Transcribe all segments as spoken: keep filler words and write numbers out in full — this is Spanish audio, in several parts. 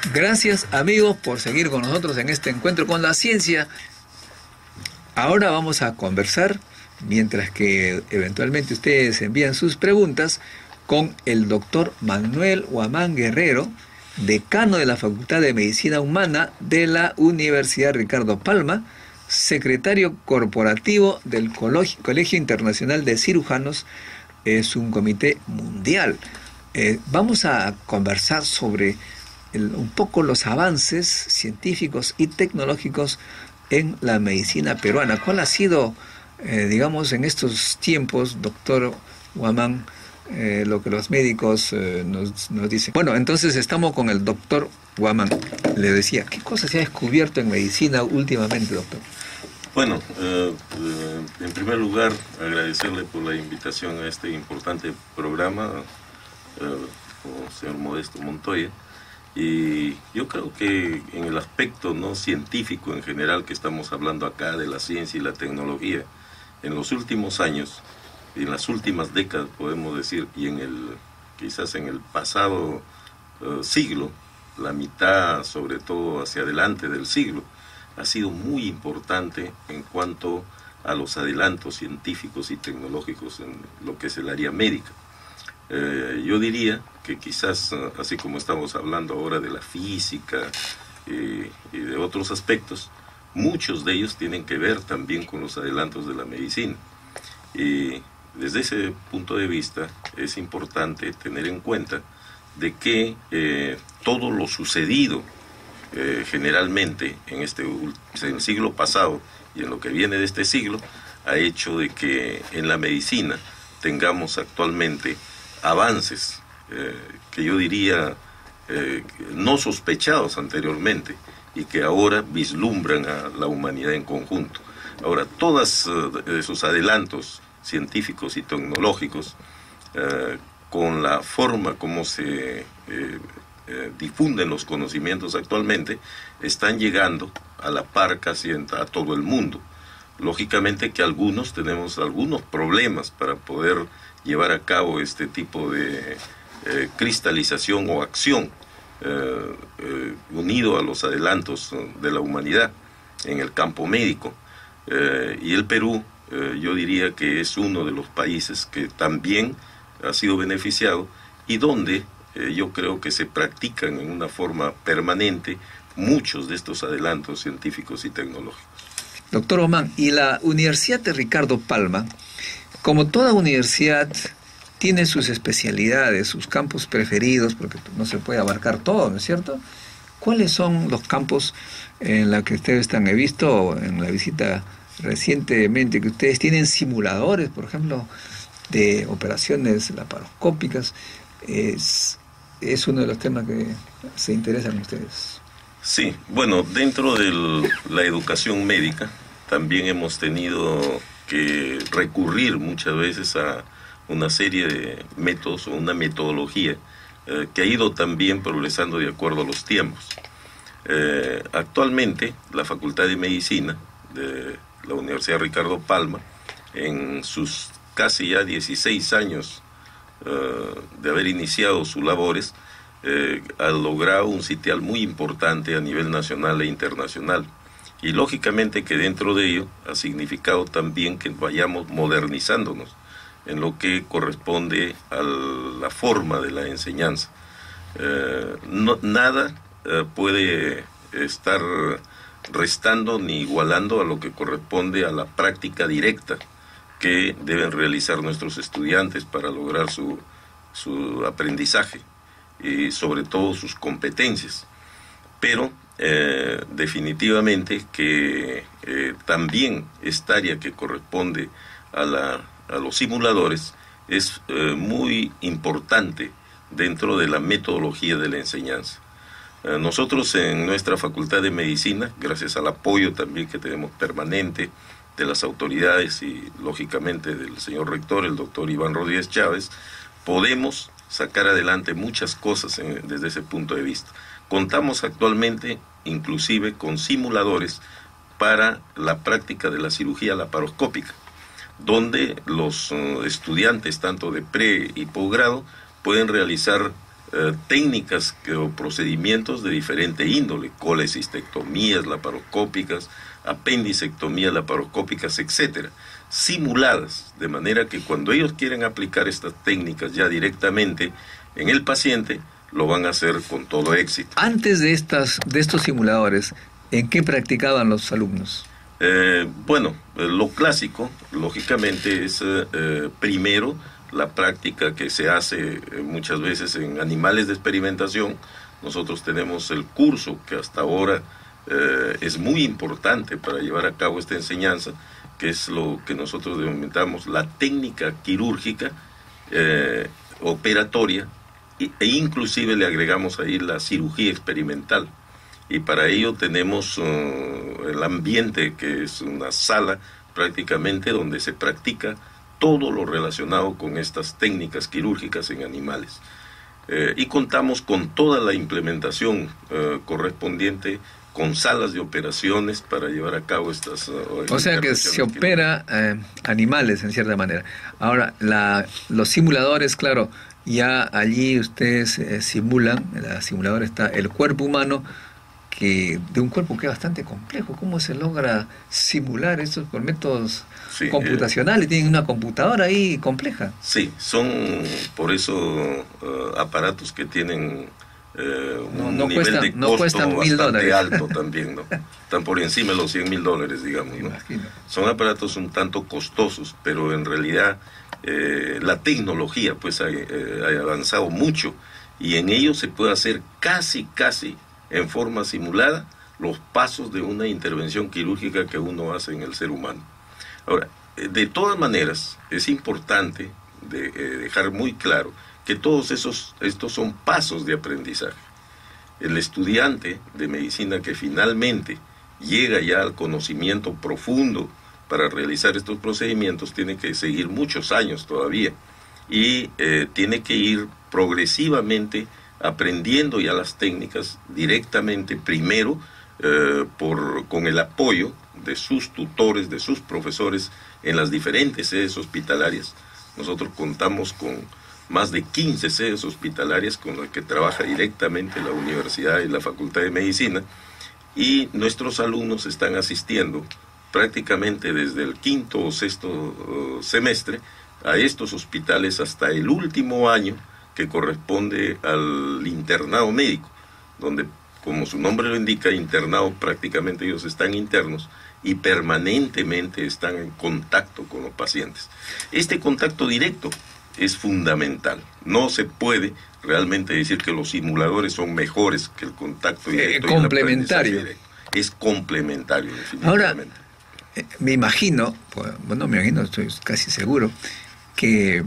Gracias, amigos, por seguir con nosotros en este encuentro con la ciencia. Ahora vamos a conversar, mientras que eventualmente ustedes envían sus preguntas, con el doctor Manuel Huamán Guerrero, decano de la Facultad de Medicina Humana de la Universidad Ricardo Palma, secretario corporativo del Colegio Internacional de Cirujanos. Es un comité mundial. Eh, vamos a conversar sobre el, un poco los avances científicos y tecnológicos en la medicina peruana. ¿Cuál ha sido, eh, digamos, en estos tiempos, doctor Huamán, eh, lo que los médicos eh, nos, nos dicen? Bueno, entonces estamos con el doctor Huamán. Le decía, ¿qué cosas se ha descubierto en medicina últimamente, doctor? Bueno, eh, eh, en primer lugar, agradecerle por la invitación a este importante programa, eh, como señor Modesto Montoya. Y yo creo que en el aspecto no científico en general que estamos hablando acá de la ciencia y la tecnología, en los últimos años, en las últimas décadas podemos decir, y en el quizás en el pasado uh, siglo, la mitad sobre todo hacia adelante del siglo, ha sido muy importante en cuanto a los adelantos científicos y tecnológicos en lo que es el área médica. Eh, yo diría que quizás, así como estamos hablando ahora de la física eh, y de otros aspectos, muchos de ellos tienen que ver también con los adelantos de la medicina. Y desde ese punto de vista es importante tener en cuenta de que eh, todo lo sucedido eh, generalmente en, este, en el siglo pasado y en lo que viene de este siglo ha hecho de que en la medicina tengamos actualmente avances eh, que yo diría eh, no sospechados anteriormente y que ahora vislumbran a la humanidad en conjunto. Ahora, todos uh, esos adelantos científicos y tecnológicos uh, con la forma como se eh, eh, difunden los conocimientos actualmente están llegando a la par casi a todo el mundo. Lógicamente que algunos tenemos algunos problemas para poder llevar a cabo este tipo de eh, cristalización o acción eh, eh, unido a los adelantos de la humanidad en el campo médico. Eh, y el Perú, eh, yo diría que es uno de los países que también ha sido beneficiado y donde eh, yo creo que se practican en una forma permanente muchos de estos adelantos científicos y tecnológicos. Doctor Huamán, y la Universidad de Ricardo Palma, como toda universidad, tiene sus especialidades, sus campos preferidos, porque no se puede abarcar todo, ¿no es cierto? ¿Cuáles son los campos en los que ustedes están? He visto en la visita recientemente que ustedes tienen simuladores, por ejemplo, de operaciones laparoscópicas. Es, es uno de los temas que se interesan a ustedes. Sí, bueno, dentro de la educación médica también hemos tenido que recurrir muchas veces a una serie de métodos o una metodología eh, que ha ido también progresando de acuerdo a los tiempos. Eh, actualmente la Facultad de Medicina de la Universidad Ricardo Palma, en sus casi ya dieciséis años uh, de haber iniciado sus labores, eh, ha logrado un sitial muy importante a nivel nacional e internacional. Y lógicamente que dentro de ello ha significado también que vayamos modernizándonos en lo que corresponde a la forma de la enseñanza. Eh, no, nada eh, puede estar restando ni igualando a lo que corresponde a la práctica directa que deben realizar nuestros estudiantes para lograr su, su aprendizaje y sobre todo sus competencias. Pero eh, definitivamente que eh, también esta área que corresponde a, la, a los simuladores es eh, muy importante dentro de la metodología de la enseñanza. Eh, nosotros en nuestra Facultad de Medicina, gracias al apoyo también que tenemos permanente de las autoridades y lógicamente del señor rector, el doctor Iván Rodríguez Chávez, podemos sacar adelante muchas cosas en, desde ese punto de vista. Contamos actualmente inclusive con simuladores para la práctica de la cirugía laparoscópica, donde los uh, estudiantes tanto de pre y posgrado pueden realizar eh, técnicas que, o procedimientos de diferente índole, colecistectomías laparoscópicas, apendicectomías laparoscópicas, etcétera, simuladas, de manera que cuando ellos quieren aplicar estas técnicas ya directamente en el paciente, lo van a hacer con todo éxito. Antes de, estas, de estos simuladores, ¿en qué practicaban los alumnos? Eh, bueno, eh, lo clásico, lógicamente, es eh, primero la práctica que se hace eh, muchas veces en animales de experimentación. Nosotros tenemos el curso que hasta ahora eh, es muy importante para llevar a cabo esta enseñanza, que es lo que nosotros denominamos la técnica quirúrgica eh, operatoria, e inclusive le agregamos ahí la cirugía experimental. Y para ello tenemos uh, el ambiente, que es una sala prácticamente donde se practica todo lo relacionado con estas técnicas quirúrgicas en animales. Eh, y contamos con toda la implementación uh, correspondiente, con salas de operaciones para llevar a cabo estas... Uh, o sea que se opera eh, animales en cierta manera. Ahora, la, los simuladores, claro, ya allí ustedes eh, simulan, en el simulador está el cuerpo humano, que de un cuerpo que es bastante complejo. ¿Cómo se logra simular esto por métodos sí, computacionales? Eh, Tienen una computadora ahí compleja. Sí, son por eso uh, aparatos que tienen eh, un no, no nivel cuesta, de no costo mil bastante dólares. alto también, ¿no? Están por encima de los cien mil dólares, digamos, ¿no? Son aparatos un tanto costosos, pero en realidad eh, la tecnología pues ha, eh, ha avanzado mucho, y en ello se puede hacer casi, casi en forma simulada los pasos de una intervención quirúrgica que uno hace en el ser humano. Ahora, de todas maneras, es importante de, eh, dejar muy claro que todos esos, estos son pasos de aprendizaje. El estudiante de medicina que finalmente llega ya al conocimiento profundo para realizar estos procedimientos tiene que seguir muchos años todavía, y eh, tiene que ir progresivamente aprendiendo ya las técnicas directamente, primero eh, por, con el apoyo de sus tutores, de sus profesores en las diferentes sedes hospitalarias. Nosotros contamos con más de quince sedes hospitalarias con las que trabaja directamente la universidad y la Facultad de Medicina, y nuestros alumnos están asistiendo prácticamente desde el quinto o sexto uh, semestre a estos hospitales hasta el último año, que corresponde al internado médico, donde, como su nombre lo indica, internado, prácticamente ellos están internos y permanentemente están en contacto con los pacientes. Este contacto directo es fundamental. No se puede realmente decir que los simuladores son mejores que el contacto directo. Eh, complementario. Es complementario, definitivamente. Ahora, eh, me imagino, pues, bueno, me imagino, estoy casi seguro, que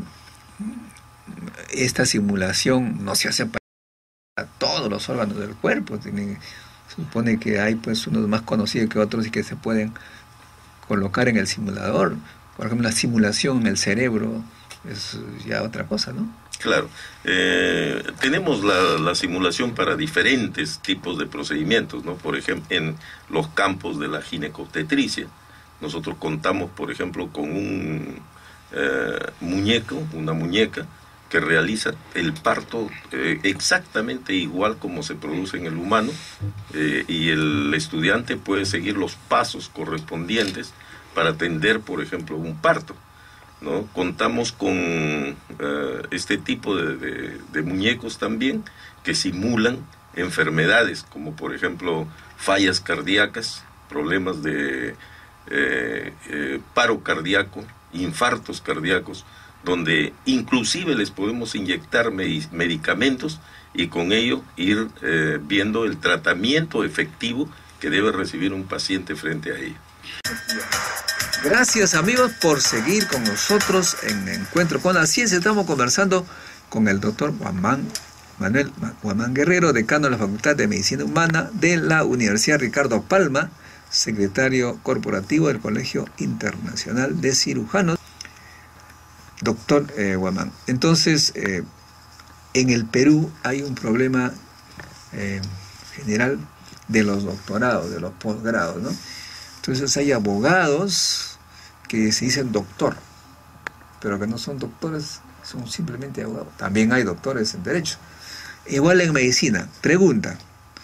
esta simulación no se hace para todos los órganos del cuerpo. Tiene, supone que hay pues unos más conocidos que otros y que se pueden colocar en el simulador. Por ejemplo, la simulación en el cerebro es ya otra cosa, ¿no? Claro. Eh, tenemos la, la simulación para diferentes tipos de procedimientos, ¿no? Por ejemplo, en los campos de la ginecobstetricia, nosotros contamos, por ejemplo, con un eh, muñeco, una muñeca, que realiza el parto eh, exactamente igual como se produce en el humano, eh, y el estudiante puede seguir los pasos correspondientes para atender, por ejemplo, un parto, ¿no? Contamos con eh, este tipo de, de, de muñecos también que simulan enfermedades, como por ejemplo fallas cardíacas, problemas de eh, eh, paro cardíaco, infartos cardíacos, donde inclusive les podemos inyectar medicamentos y con ello ir eh, viendo el tratamiento efectivo que debe recibir un paciente frente a ello. Gracias, amigos, por seguir con nosotros en Encuentro con la Ciencia. Estamos conversando con el doctor Guamán, Manuel Guamán Guerrero, decano de la Facultad de Medicina Humana de la Universidad Ricardo Palma, secretario corporativo del Colegio Internacional de Cirujanos. Doctor eh, Guamán, entonces, eh, en el Perú hay un problema eh, general de los doctorados, de los posgrados, ¿no? Entonces hay abogados que se dicen doctor, pero que no son doctores, son simplemente abogados. También hay doctores en Derecho. igual en medicina. Pregunta,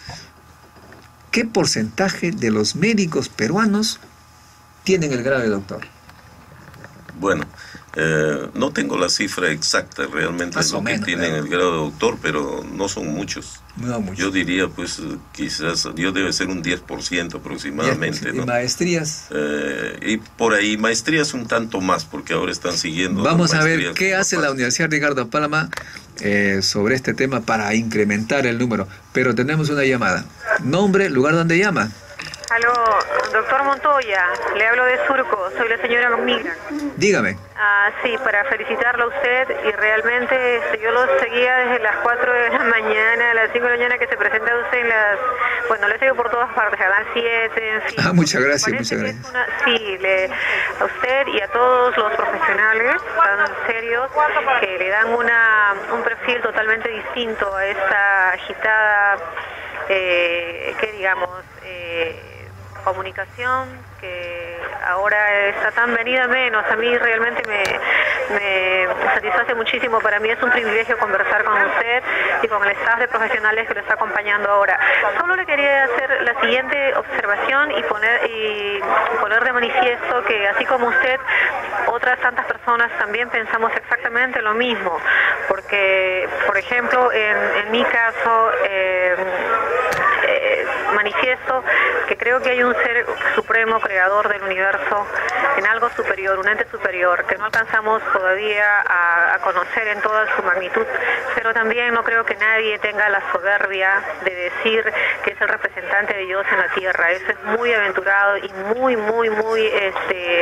¿qué porcentaje de los médicos peruanos tienen el grado de doctor? Bueno, eh, no tengo la cifra exacta realmente de lo que tienen el grado de doctor, pero no son muchos. No mucho. Yo diría, pues, quizás, yo debe ser un diez por ciento aproximadamente. diez por ciento. ¿No? ¿Y maestrías? Eh, y por ahí, maestrías un tanto más, porque ahora están siguiendo. Vamos a ver qué hace la Universidad Ricardo Palma eh, sobre este tema para incrementar el número. Pero tenemos una llamada. Nombre, lugar donde llama. Aló, doctor Montoya, le hablo de Surco, soy la señora Migra. Dígame. Ah, sí, para felicitarlo a usted, y realmente este, yo lo seguía desde las cuatro de la mañana, a las cinco de la mañana que se presenta usted en las... Bueno, le sigo por todas partes, a las siete, en fin. Ah, muchas gracias, muchas gracias. Una, sí, le, a usted y a todos los profesionales tan serios que le dan una un perfil totalmente distinto a esta agitada, eh, que digamos... Eh, comunicación que ahora está tan venida menos. A mí realmente me, me satisface muchísimo. Para mí es un privilegio conversar con usted y con el staff de profesionales que lo está acompañando ahora. Solo le quería hacer la siguiente observación y poner y poner de manifiesto que así como usted, otras tantas personas también pensamos exactamente lo mismo, porque por ejemplo en, en mi caso eh, eh, manifiesto que creo que hay un ser supremo creador del universo, en algo superior, un ente superior que no alcanzamos todavía a, a conocer en toda su magnitud, pero también no creo que nadie tenga la soberbia de decir que es el representante de Dios en la tierra. Eso es muy aventurado y muy, muy, muy este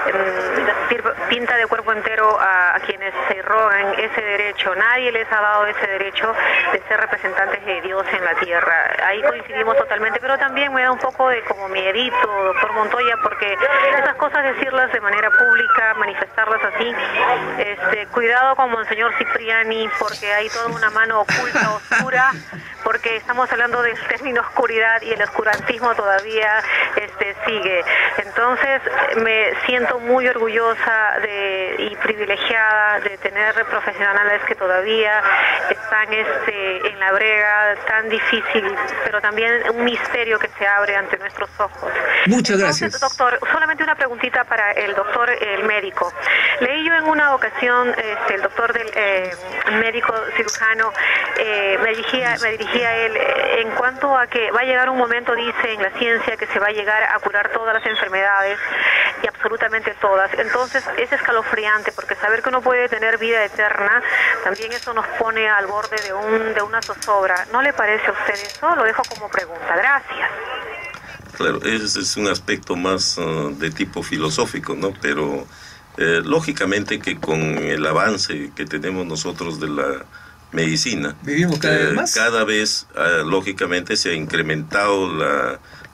pinta de cuerpo entero a, a quienes se rogan ese derecho. Nadie les ha dado ese derecho de ser representantes de Dios en la tierra. Ahí coincidimos totalmente, pero también me da un poco de como miedito, doctor Montoya, porque esas cosas decirlas de manera pública, manifestarlas así, este, cuidado con Monseñor Cipriani, porque hay toda una mano oculta, oscura, porque estamos hablando del término oscuridad y el oscurantismo todavía este, sigue. Entonces me siento muy orgullosa de, y privilegiada de tener profesionales que todavía están este, en la brega tan difícil, pero también un misterio que se abre ante nuestros ojos. Muchas Entonces, gracias. Doctor, solamente una preguntita para el doctor, el médico. Leí yo en una ocasión, este, el doctor del eh, médico cirujano, eh, me dirigía, me dirigía a él eh, en cuanto a que va a llegar un momento, dice, en la ciencia que se va a llegar a curar todas las enfermedades, y absolutamente todas. Entonces es escalofriante, porque saber que uno puede tener vida eterna, también eso nos pone al borde de, un, de una zozobra. ¿No le parece a usted eso? Lo dejo como pregunta. Gracias. Claro, ese es un aspecto más uh, de tipo filosófico, ¿no? Pero eh, lógicamente que con el avance que tenemos nosotros de la medicina, vivimos cada eh, vez más. Cada vez, uh, lógicamente, se ha incrementado la,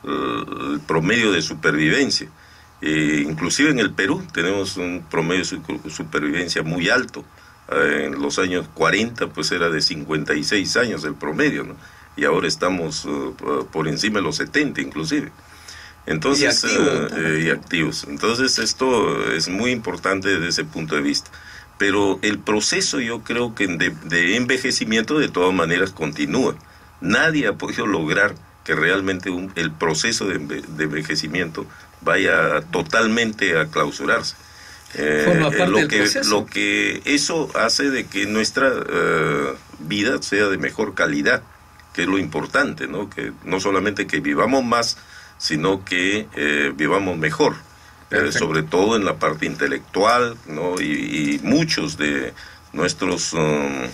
el promedio de supervivencia. Eh, inclusive en el Perú tenemos un promedio de supervivencia muy alto. Eh, en los años cuarenta, pues era de cincuenta y seis años el promedio, ¿no? Y ahora estamos uh, por encima de los setenta inclusive. Entonces, y, activo, uh, eh, y activos. Entonces esto es muy importante desde ese punto de vista. Pero el proceso, yo creo que de, de envejecimiento de todas maneras continúa. Nadie ha podido lograr que realmente un, el proceso de, de envejecimiento vaya totalmente a clausurarse. Eh, Forma parte lo del que proceso. lo que eso hace de que nuestra uh, vida sea de mejor calidad, que es lo importante, ¿no? Que no solamente que vivamos más, sino que eh, vivamos mejor, eh, sobre todo en la parte intelectual, ¿no? Y, y muchos de nuestros um, uh,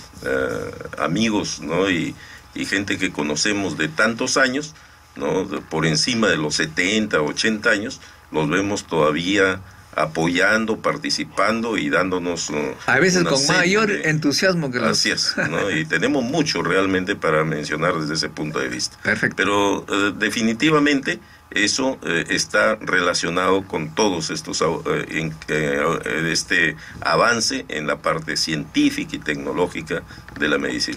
amigos, ¿no? Y, y gente que conocemos de tantos años, ¿no? De, por encima de los setenta, ochenta años, los vemos todavía apoyando, participando y dándonos uh, a veces con mayor de, entusiasmo que los... Así es, ¿no? Y tenemos mucho realmente para mencionar desde ese punto de vista. Perfecto. Pero uh, definitivamente eso uh, está relacionado con todos estos uh, en, uh, este avance en la parte científica y tecnológica de la medicina.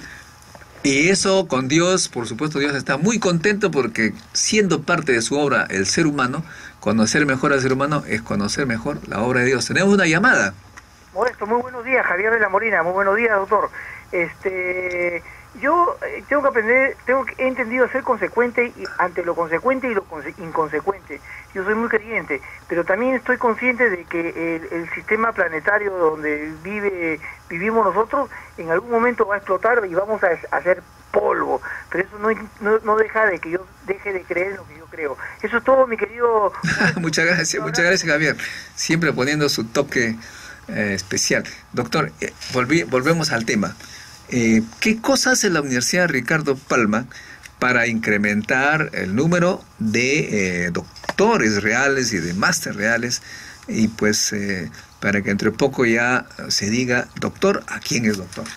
Y eso con Dios, por supuesto, Dios está muy contento porque siendo parte de su obra el ser humano, conocer mejor al ser humano es conocer mejor la obra de Dios. Tenemos una llamada. Modesto, muy buenos días, Javier de la Molina, muy buenos días, doctor. Este, yo tengo que aprender, tengo que, he entendido a ser consecuente y, ante lo consecuente y lo conse inconsecuente. Yo soy muy creyente, pero también estoy consciente de que el, el sistema planetario donde vive vivimos nosotros en algún momento va a explotar y vamos a, a hacer polvo, pero eso no, no, no deja de que yo deje de creer en lo que yo creo. Eso es todo, mi querido. Muchas gracias, muchas gracias, Javier, siempre poniendo su toque eh, especial. Doctor, eh, volví, volvemos al tema. Eh, ¿Qué cosa hace la Universidad Ricardo Palma para incrementar el número de eh, doctores reales y de máster reales, y pues eh, para que entre poco ya se diga doctor a quién es doctor?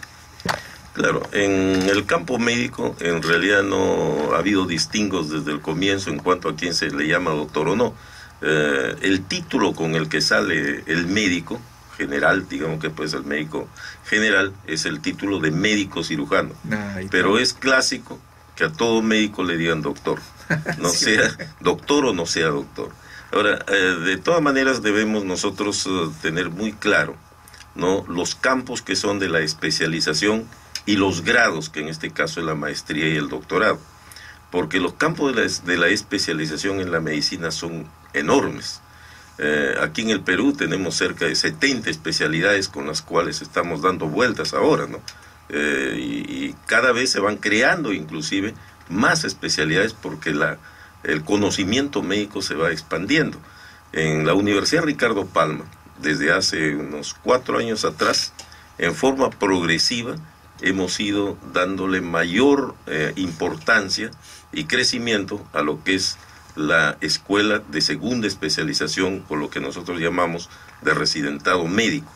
Claro, en el campo médico en realidad no ha habido distingos desde el comienzo en cuanto a quién se le llama doctor o no. Eh, el título con el que sale el médico general, digamos que pues el médico general, es el título de médico cirujano. Ay, pero es clásico que a todo médico le digan doctor, no sí, sea doctor o no sea doctor. Ahora, eh, de todas maneras debemos nosotros uh, tener muy claro, ¿no?, los campos que son de la especialización y los grados, que en este caso es la maestría y el doctorado, porque los campos de la, de la especialización en la medicina son enormes. Eh, aquí en el Perú tenemos cerca de setenta especialidades con las cuales estamos dando vueltas ahora, ¿no? Eh, y, y cada vez se van creando inclusive más especialidades porque la, el conocimiento médico se va expandiendo. En la Universidad Ricardo Palma, desde hace unos cuatro años atrás, en forma progresiva, hemos ido dándole mayor eh, importancia y crecimiento a lo que es la escuela de segunda especialización, o lo que nosotros llamamos de residentado médico.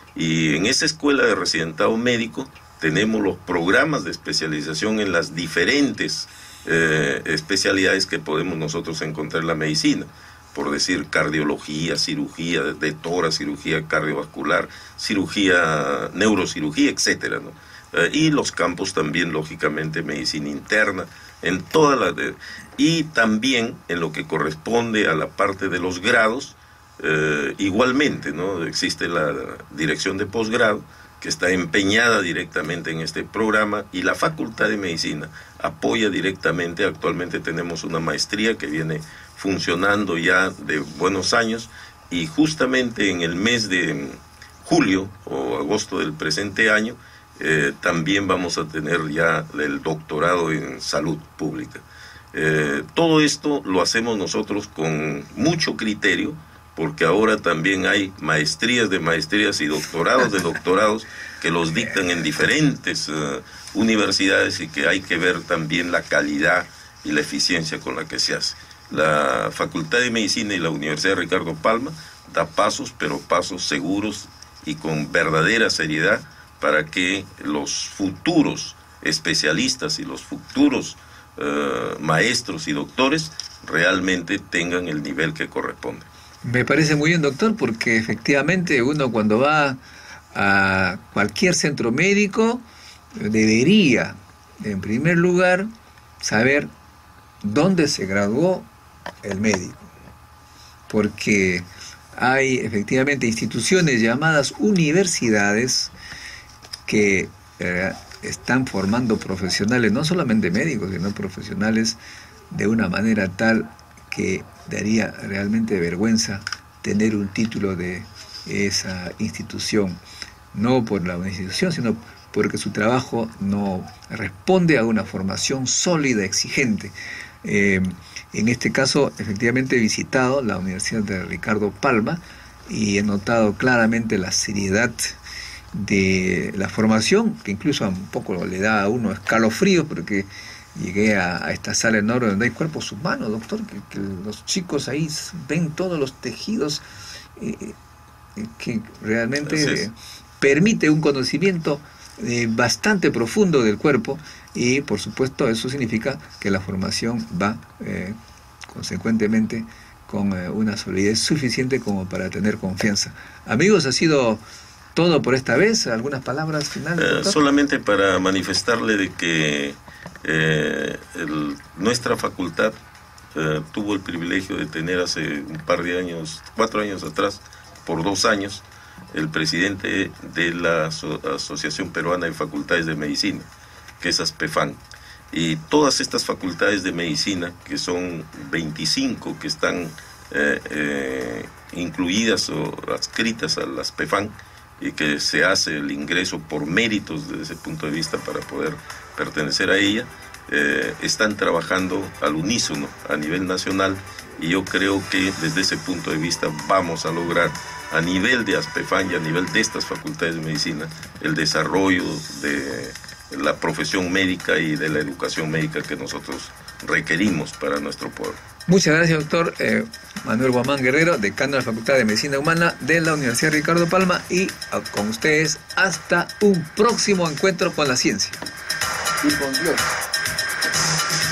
Y en esa escuela de residentado médico tenemos los programas de especialización en las diferentes eh, especialidades que podemos nosotros encontrar en la medicina, por decir cardiología, cirugía de tórax, cirugía cardiovascular, cirugía, neurocirugía, etcétera, ¿no? Eh, y los campos también, lógicamente, medicina interna, en toda la de, y también en lo que corresponde a la parte de los grados, eh, igualmente, ¿no? Existe la dirección de posgrado, que está empeñada directamente en este programa, y la Facultad de Medicina apoya directamente. Actualmente tenemos una maestría que viene funcionando ya de buenos años, y justamente en el mes de julio o agosto del presente año, Eh, también vamos a tener ya el doctorado en salud pública. Eh, todo esto lo hacemos nosotros con mucho criterio, porque ahora también hay maestrías de maestrías y doctorados de doctorados que los dictan en diferentes uh, universidades, y que hay que ver también la calidad y la eficiencia con la que se hace. La Facultad de Medicina y la Universidad Ricardo Palma da pasos, pero pasos seguros y con verdadera seriedad, para que los futuros especialistas y los futuros uh, maestros y doctores realmente tengan el nivel que corresponde. Me parece muy bien, doctor, porque efectivamente uno cuando va a cualquier centro médico debería, en primer lugar, saber dónde se graduó el médico, porque hay efectivamente instituciones llamadas universidades que eh, están formando profesionales, no solamente médicos, sino profesionales de una manera tal que daría realmente vergüenza tener un título de esa institución, no por la institución, sino porque su trabajo no responde a una formación sólida, exigente. Eh, en este caso, efectivamente he visitado la Universidad de Ricardo Palma y he notado claramente la seriedad de la formación, que incluso un poco le da a uno escalofrío, porque llegué a, a esta sala enorme donde hay cuerpos humanos, doctor, que, que los chicos ahí ven todos los tejidos, eh, eh, que realmente eh, permite un conocimiento eh, bastante profundo del cuerpo, y por supuesto eso significa que la formación va eh, consecuentemente con eh, una solidez suficiente como para tener confianza. Amigos, ha sido todo por esta vez. ¿Algunas palabras finales? Eh, solamente para manifestarle de que eh, el, nuestra facultad eh, tuvo el privilegio de tener hace un par de años, cuatro años atrás, por dos años, el presidente de la Aso- Asociación Peruana de Facultades de Medicina, que es ASPEFAN. Y todas estas facultades de medicina, que son veinticinco, que están eh, eh, incluidas o adscritas a las PEFAN, y que se hace el ingreso por méritos desde ese punto de vista para poder pertenecer a ella, eh, están trabajando al unísono a nivel nacional, y yo creo que desde ese punto de vista vamos a lograr a nivel de ASPEFAN y a nivel de estas facultades de medicina el desarrollo de la profesión médica y de la educación médica que nosotros requerimos para nuestro pueblo. Muchas gracias, doctor eh, Manuel Guamán Guerrero, decano de la Facultad de Medicina Humana de la Universidad Ricardo Palma, y a, con ustedes hasta un próximo encuentro con la ciencia. Y con Dios.